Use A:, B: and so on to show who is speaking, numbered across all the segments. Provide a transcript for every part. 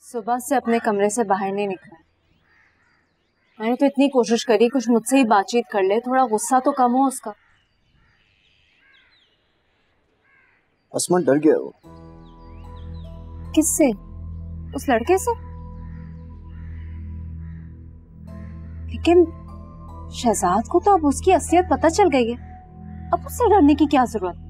A: सुबह से अपने कमरे से बाहर नहीं निकला। मैंने तो इतनी कोशिश करी कुछ मुझसे ही बातचीत कर ले, थोड़ा गुस्सा तो कम हो उसका।
B: असमान डर गया वो।
A: किससे? उस लड़के से? लेकिन शहजाद को तो अब उसकी असलियत पता चल गई है, अब उससे डरने की क्या जरूरत?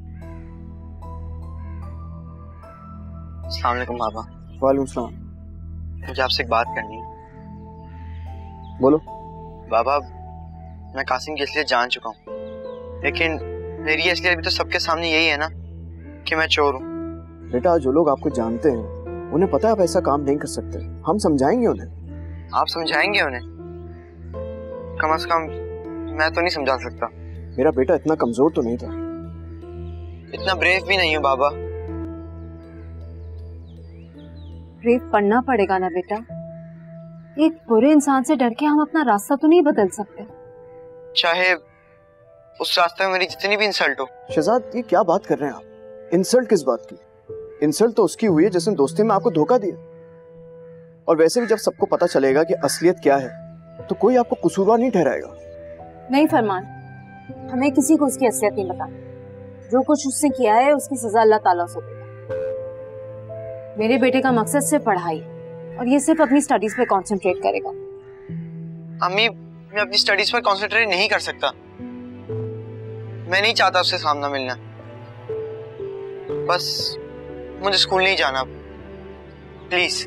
C: अस्सलाम वालेकुम बाबा।
B: वालेकुम सलाम।
C: मुझे आपसे एक बात करनी है।
B: बोलो।
C: बाबा, मैं कासिम की असलियत जान चुका हूँ, लेकिन मेरी असलियत भी तो सबके सामने यही है ना कि मैं चोर हूँ।
B: बेटा, जो लोग आपको जानते हैं उन्हें पता है आप ऐसा काम नहीं कर सकते। हम समझाएंगे उन्हें।
C: आप समझाएंगे उन्हें? कम से कम मैं तो नहीं समझा सकता।
B: मेरा बेटा इतना कमजोर तो नहीं था।
C: इतना ब्रेव भी नहीं हूँ बाबा।
A: ब्रेव पढ़ना पड़ेगा ना बेटा। एक बुरे इंसान से डर के हम अपना रास्ता तो नहीं बदल सकते, चाहे
C: उस रास्ते में मेरी जितनी भी इंसल्ट हो।
B: शहजाद, ये क्या बात कर रहे हैं आप? इंसल्ट किस बात की? इंसल्ट तो उसकी हुई है जिसने दोस्ती में आपको धोखा दिया। और वैसे भी जब सबको पता चलेगा कि असलियत क्या है तो कोई आपको कसूरवार नहीं ठहराएगा।
A: नहीं फरमान, हमें किसी को उसकी असलियत नहीं बतानी। जो कुछ उसने किया है उसकी सजा अल्लाह ताला से देगा। मेरे बेटे का मकसद सिर्फ पढ़ाई, और ये सिर्फ अपनी स्टडीज पे कंसंट्रेट करेगा।
C: अम्मी, मैं अपनी स्टडीज पर कंसंट्रेट नहीं कर सकता। मैं नहीं चाहता उससे सामना मिलना। बस मुझे स्कूल नहीं जाना प्लीज।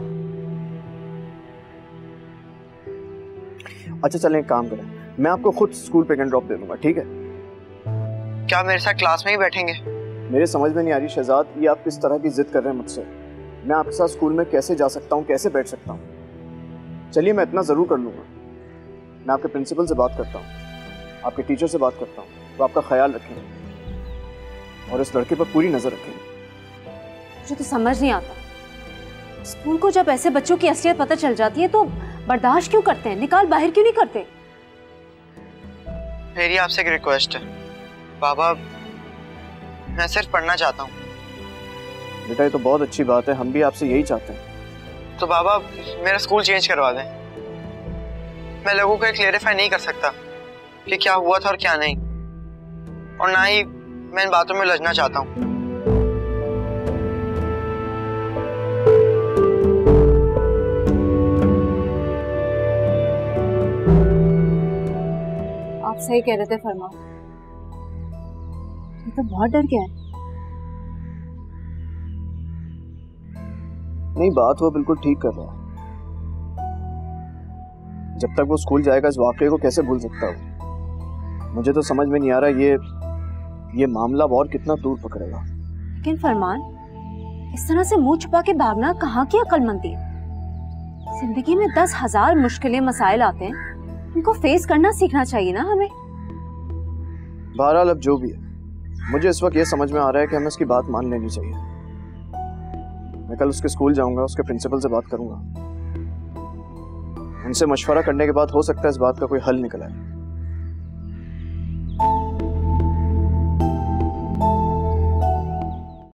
B: अच्छा चलें, एक काम करें, मैं आपको खुद स्कूल पिक एंड ड्रॉप दे दूंगा, ठीक है?
C: क्या मेरे साथ क्लास में ही बैठेंगे?
B: मेरे समझ में नहीं आ रही शहजाद, ये आप किस तरह की जिद कर रहे हैं मुझसे। मैं आपके साथ स्कूल में कैसे जा सकता हूँ, कैसे बैठ सकता हूँ? चलिए, मैं इतना जरूर कर लूंगा। मैं आपके प्रिंसिपल से बात करता हूँ, आपके टीचर से बात करता हूँ, वो आपका ख्याल रखेंगे और इस लड़के पर पूरी नजर रखेंगे।
A: मुझे तो समझ नहीं आता, स्कूल को जब ऐसे बच्चों की असलियत पता चल जाती है तो बर्दाश्त क्यों करते हैं, निकाल बाहर क्यों नहीं करते?
C: मेरी आपसे एक रिक्वेस्ट है बाबा, मैं सिर्फ पढ़ना चाहता हूँ।
B: बेटा, ये तो बहुत अच्छी बात है, हम भी आपसे यही चाहते हैं।
C: तो बाबा, मेरा स्कूल चेंज करवा दें। मैं लोगों को क्लेरिफाई नहीं कर सकता कि क्या हुआ था और क्या नहीं, और ना ही मैं इन बातों में उलझना चाहता हूँ।
A: आप सही कह रहे थे फरमान, ये तो बहुत डर गया है।
B: नहीं, बात वो बिल्कुल ठीक कर रहा है। जब तक वो स्कूल जाएगा इस वाकये को कैसे भूल सकता है? मुझे तो समझ में नहीं आ रहा ये मामला और कितना दूर पकड़ेगा।
A: लेकिन फरमान, इस तरह से मुंह छुपा के भागना कहाँ की अक्लमंदी है? जिंदगी में 10,000 मुश्किलें मसाइल आते हैं, इनको फेस करना सीखना चाहिए ना हमें।
B: बहरहाल अब जो भी है, मुझे इस वक्त ये समझ में आ रहा है कि हमें उसकी बात मान लेनी चाहिए। मैं कल उसके स्कूल जाऊंगा, उसके प्रिंसिपल से बात करूंगा। उनसे मशवरा करने के बाद हो सकता है इस बात का कोई हल निकल आए।